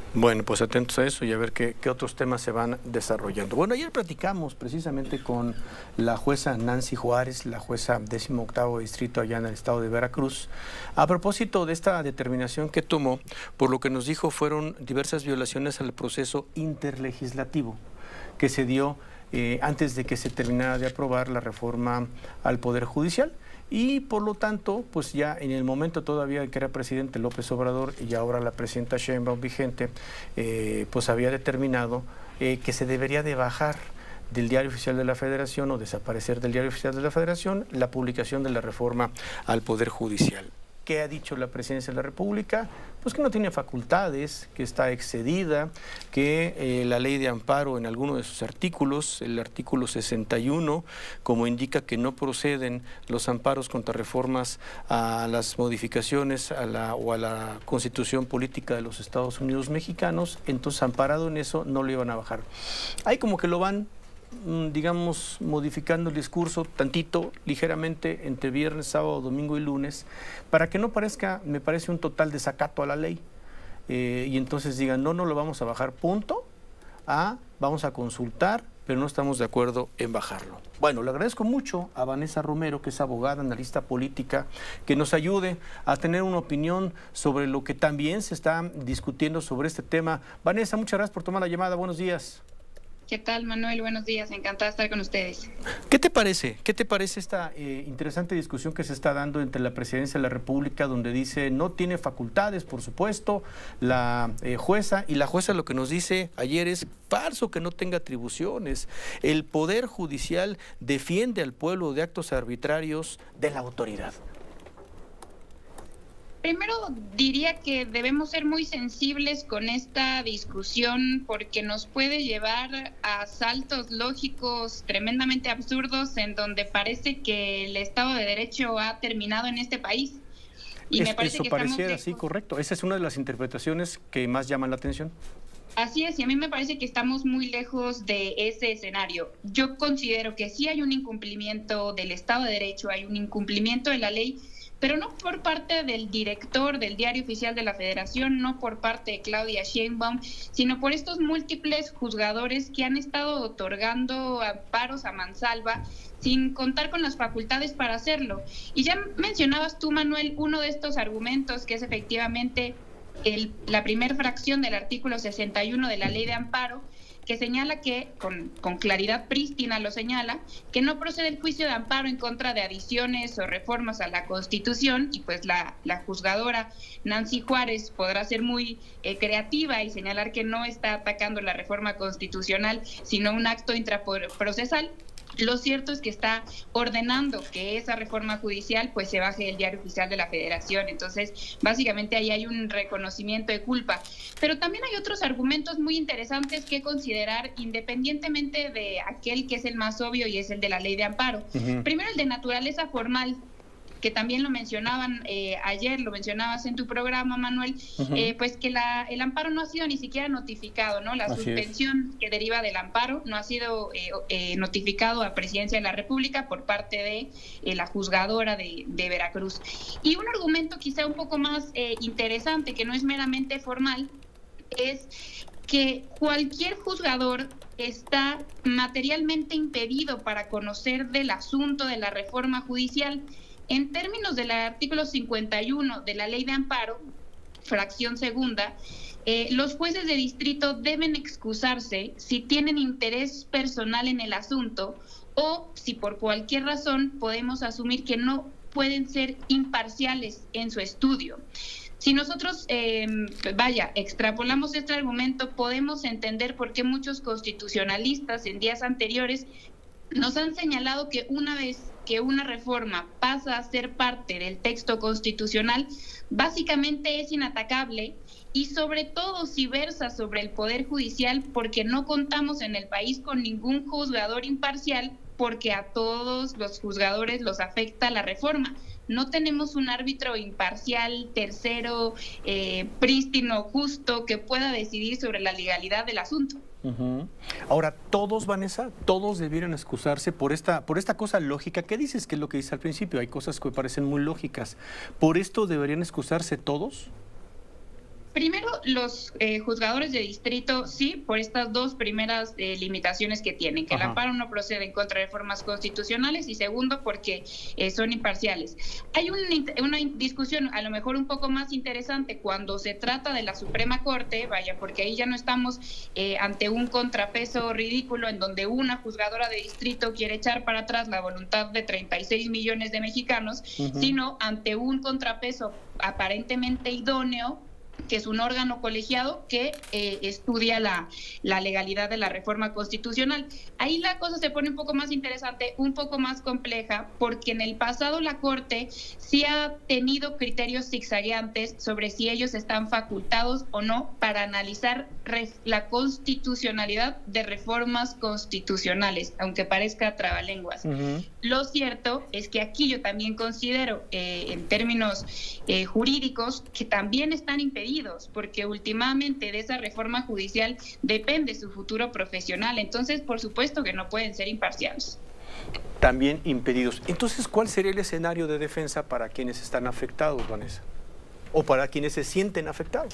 Bueno, pues atentos a eso y a ver qué otros temas se van desarrollando. Bueno, ayer platicamos precisamente con la jueza Nancy Juárez, la jueza 18º distrito allá en el estado de Veracruz, a propósito de esta determinación que tomó. Por lo que nos dijo, fueron diversas violaciones al proceso interlegislativo que se dio antes de que se terminara de aprobar la reforma al Poder Judicial. Y por lo tanto, pues ya en el momento todavía que era presidente López Obrador y ahora la presidenta Sheinbaum vigente, pues había determinado que se debería de bajar del Diario Oficial de la Federación o desaparecer del Diario Oficial de la Federación la publicación de la reforma al Poder Judicial. ¿Qué ha dicho la Presidencia de la República? Pues que no tiene facultades, que está excedida, que la ley de amparo en alguno de sus artículos, el artículo 61, como indica que no proceden los amparos contra reformas a las modificaciones a la Constitución Política de los Estados Unidos Mexicanos, entonces amparado en eso no lo iban a bajar. Ahí como que lo van, digamos, modificando el discurso tantito, ligeramente, entre viernes, sábado, domingo y lunes, para que no parezca, me parece, un total desacato a la ley. Y entonces digan, no lo vamos a bajar, punto, vamos a consultar, pero no estamos de acuerdo en bajarlo. Bueno, le agradezco mucho a Vanessa Romero, que es abogada, analista política, que nos ayude a tener una opinión sobre lo que también se está discutiendo sobre este tema. Vanessa, muchas gracias por tomar la llamada. Buenos días. ¿Qué tal, Manuel? Buenos días, encantada de estar con ustedes. ¿Qué te parece? ¿Qué te parece esta interesante discusión que se está dando entre la Presidencia de la República, donde dice no tiene facultades, por supuesto, la jueza, y la jueza lo que nos dice ayer es falso que no tenga atribuciones? El Poder Judicial defiende al pueblo de actos arbitrarios de la autoridad. Primero diría que debemos ser muy sensibles con esta discusión porque nos puede llevar a saltos lógicos tremendamente absurdos en donde parece que el Estado de Derecho ha terminado en este país. Y me parece eso que pareciera así, correcto. Esa es una de las interpretaciones que más llaman la atención. Así es, y a mí me parece que estamos muy lejos de ese escenario. Yo considero que sí hay un incumplimiento del Estado de Derecho, hay un incumplimiento de la ley, pero no por parte del director del Diario Oficial de la Federación, no por parte de Claudia Sheinbaum, sino por estos múltiples juzgadores que han estado otorgando amparos a mansalva sin contar con las facultades para hacerlo. Y ya mencionabas tú, Manuel, uno de estos argumentos que es efectivamente la primera fracción del artículo 61 de la Ley de Amparo, que señala que, con claridad prístina lo señala, que no procede el juicio de amparo en contra de adiciones o reformas a la Constitución, y pues la juzgadora Nancy Juárez podrá ser muy creativa y señalar que no está atacando la reforma constitucional, sino un acto intraprocesal. Lo cierto es que está ordenando que esa reforma judicial pues se baje del Diario Oficial de la Federación. Entonces, básicamente ahí hay un reconocimiento de culpa. Pero también hay otros argumentos muy interesantes que considerar independientemente de aquel que es el más obvio y es el de la ley de amparo. Primero, el de naturaleza formal, que también lo mencionaban ayer, lo mencionabas en tu programa, Manuel, pues que el amparo no ha sido ni siquiera notificado, ¿no? La suspensión que deriva del amparo no ha sido notificado a Presidencia de la República por parte de la juzgadora de Veracruz. Y un argumento quizá un poco más interesante, que no es meramente formal, es que cualquier juzgador está materialmente impedido para conocer del asunto de la reforma judicial. En términos del artículo 51 de la Ley de Amparo, fracción segunda, los jueces de distrito deben excusarse si tienen interés personal en el asunto o si por cualquier razón podemos asumir que no pueden ser imparciales en su estudio. Si nosotros, extrapolamos este argumento, podemos entender por qué muchos constitucionalistas en días anteriores nos han señalado que una vez que una reforma pasa a ser parte del texto constitucional, básicamente es inatacable y sobre todo si versa sobre el Poder Judicial, porque no contamos en el país con ningún juzgador imparcial, porque a todos los juzgadores los afecta la reforma. No tenemos un árbitro imparcial, tercero, prístino, justo, que pueda decidir sobre la legalidad del asunto. Ahora, todos, Vanessa, todos debieran excusarse por esta cosa lógica. ¿Qué dices que es lo que dice al principio? Hay cosas que me parecen muy lógicas. ¿Por esto deberían excusarse todos? Primero, los juzgadores de distrito, sí, por estas dos primeras limitaciones que tienen, que el amparo no procede en contra de reformas constitucionales, y segundo, porque son imparciales. Hay una discusión a lo mejor un poco más interesante cuando se trata de la Suprema Corte, vaya, porque ahí ya no estamos ante un contrapeso ridículo en donde una juzgadora de distrito quiere echar para atrás la voluntad de 36 millones de mexicanos, sino ante un contrapeso aparentemente idóneo, que es un órgano colegiado que estudia la legalidad de la reforma constitucional. Ahí la cosa se pone un poco más interesante, un poco más compleja, porque en el pasado la Corte sí ha tenido criterios zigzagueantes sobre si ellos están facultados o no para analizar la constitucionalidad de reformas constitucionales, aunque parezca trabalenguas. Lo cierto es que aquí yo también considero, en términos jurídicos, que también están impedidos, porque últimamente de esa reforma judicial depende su futuro profesional. Entonces, por supuesto que no pueden ser imparciales. También impedidos. Entonces, ¿cuál sería el escenario de defensa para quienes están afectados, Vanessa? ¿O para quienes se sienten afectados?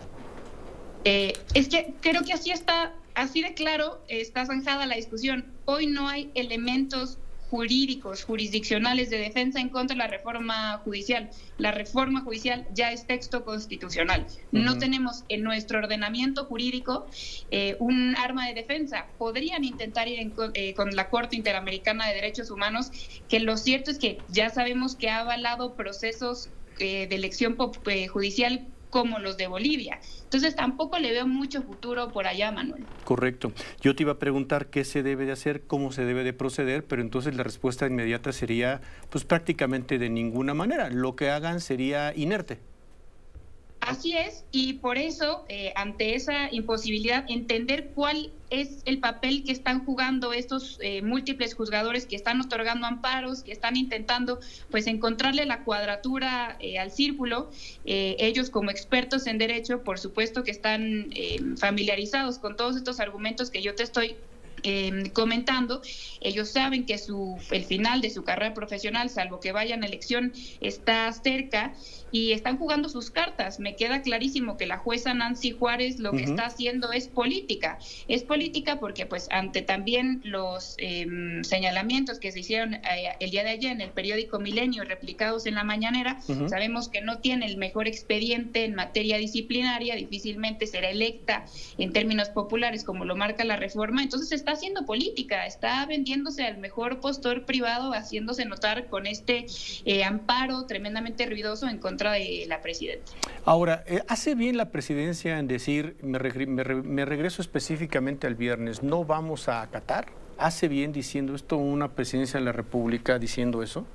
Es que creo que así de claro está zanjada la discusión. Hoy no hay elementos jurídicos, jurisdiccionales de defensa en contra de la reforma judicial. La reforma judicial ya es texto constitucional. No tenemos en nuestro ordenamiento jurídico un arma de defensa. Podrían intentar ir con la Corte Interamericana de Derechos Humanos, que lo cierto es que ya sabemos que ha avalado procesos de elección judicial como los de Bolivia. Entonces tampoco le veo mucho futuro por allá, Manuel. Correcto. Yo te iba a preguntar qué se debe de hacer, cómo se debe de proceder, pero entonces la respuesta inmediata sería, pues prácticamente de ninguna manera. Lo que hagan sería inerte. Así es, y por eso, ante esa imposibilidad, entender cuál es el papel que están jugando estos múltiples juzgadores que están otorgando amparos, que están intentando pues encontrarle la cuadratura al círculo. Ellos, como expertos en derecho, por supuesto que están familiarizados con todos estos argumentos que yo te estoy comentando. Ellos saben que el final de su carrera profesional, salvo que vayan a elección, está cerca, y están jugando sus cartas. Me queda clarísimo que la jueza Nancy Juárez lo que está haciendo es política. Es política porque pues ante también los señalamientos que se hicieron el día de ayer en el periódico Milenio, replicados en la mañanera, sabemos que no tiene el mejor expediente en materia disciplinaria, difícilmente será electa en términos populares como lo marca la reforma. Entonces está haciendo política, está vendiéndose al mejor postor privado, haciéndose notar con este amparo tremendamente ruidoso en contra de la presidenta. Ahora, ¿hace bien la presidencia en decir, me regreso específicamente al viernes, no vamos a acatar? ¿Hace bien diciendo esto una presidencia de la República diciendo eso?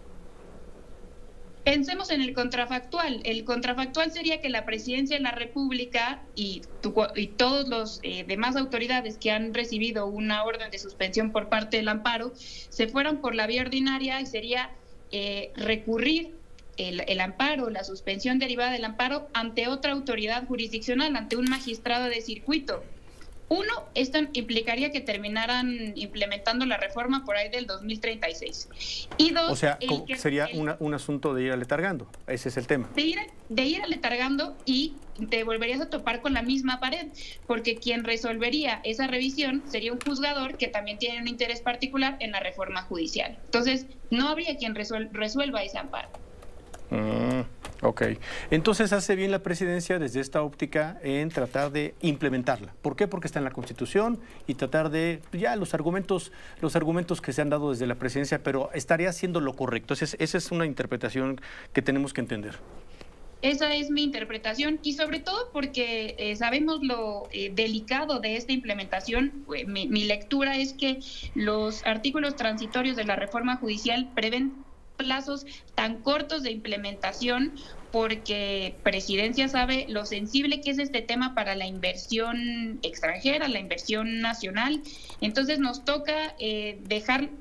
Pensemos en el contrafactual. El contrafactual sería que la presidencia de la República y todos los demás autoridades que han recibido una orden de suspensión por parte del amparo se fueran por la vía ordinaria, y sería recurrir el amparo, la suspensión derivada del amparo ante otra autoridad jurisdiccional, ante un magistrado de circuito. Uno, esto implicaría que terminaran implementando la reforma por ahí del 2036. Y dos, o sea, sería un asunto de ir aletargando, ese es el tema. De ir aletargando, y te volverías a topar con la misma pared, porque quien resolvería esa revisión sería un juzgador que también tiene un interés particular en la reforma judicial. Entonces, no habría quien resuelva ese amparo. Ok. Entonces hace bien la presidencia desde esta óptica en tratar de implementarla. ¿Por qué? Porque está en la Constitución, y tratar de, ya los argumentos que se han dado desde la presidencia, pero estaría haciendo lo correcto. Esa es una interpretación que tenemos que entender. Esa es mi interpretación, y sobre todo porque sabemos lo delicado de esta implementación. Mi lectura es que los artículos transitorios de la reforma judicial prevén plazos tan cortos de implementación, porque Presidencia sabe lo sensible que es este tema para la inversión extranjera, la inversión nacional. Entonces nos toca dejar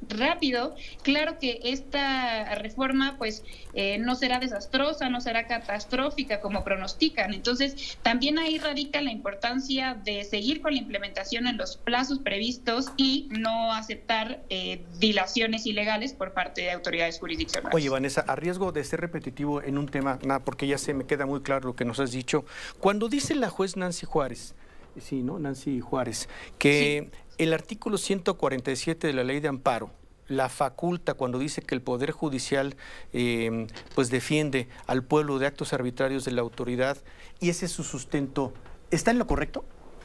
rápido, claro que esta reforma pues no será desastrosa, no será catastrófica como pronostican. Entonces, también ahí radica la importancia de seguir con la implementación en los plazos previstos y no aceptar dilaciones ilegales por parte de autoridades jurisdiccionales. Oye, Vanessa, a riesgo de ser repetitivo en un tema, nada, porque ya se me queda muy claro lo que nos has dicho, cuando dice la juez Nancy Juárez, sí, ¿no? Nancy Juárez, que sí, el artículo 147 de la Ley de Amparo la faculta cuando dice que el Poder Judicial pues defiende al pueblo de actos arbitrarios de la autoridad y ese es su sustento, ¿está en lo correcto?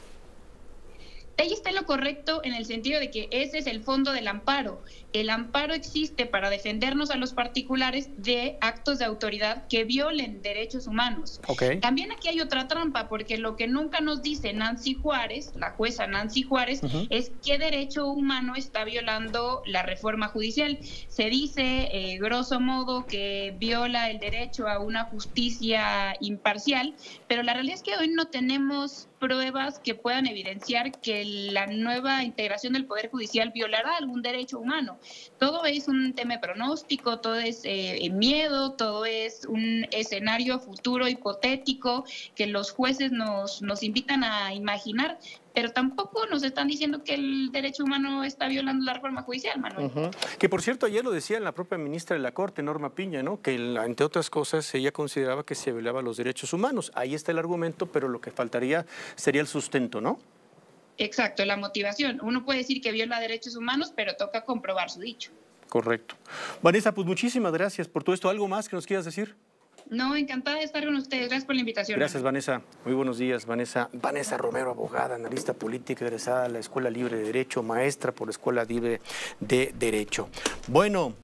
Ella está en lo correcto en el sentido de que ese es el fondo del amparo. El amparo existe para defendernos a los particulares de actos de autoridad que violen derechos humanos. Okay. También aquí hay otra trampa, porque lo que nunca nos dice Nancy Juárez, la jueza Nancy Juárez, es qué derecho humano está violando la reforma judicial. Se dice, grosso modo, que viola el derecho a una justicia imparcial, pero la realidad es que hoy no tenemos pruebas que puedan evidenciar que la nueva integración del Poder Judicial violará algún derecho humano. Todo es un tema de pronóstico, todo es miedo, todo es un escenario futuro hipotético que los jueces nos invitan a imaginar, pero tampoco nos están diciendo que el derecho humano está violando la reforma judicial, Manuel. Que por cierto, ayer lo decía la propia ministra de la Corte, Norma Piña, ¿no? Que entre otras cosas ella consideraba que se violaban los derechos humanos. Ahí está el argumento, pero lo que faltaría sería el sustento, ¿no? Exacto, la motivación. Uno puede decir que viola derechos humanos, pero toca comprobar su dicho. Correcto. Vanessa, pues muchísimas gracias por todo esto. ¿Algo más que nos quieras decir? No, encantada de estar con ustedes. Gracias por la invitación. Gracias, Vanessa. Muy buenos días, Vanessa. Vanessa Romero, abogada, analista política, egresada de la Escuela Libre de Derecho, maestra por la Escuela Libre de Derecho. Bueno.